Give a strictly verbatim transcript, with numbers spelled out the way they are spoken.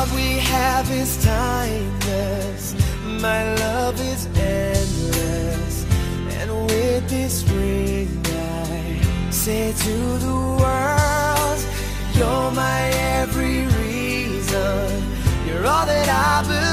we have is timeless. My love is endless. And with this ring I say to the world, you're my every reason. You're all that I believe.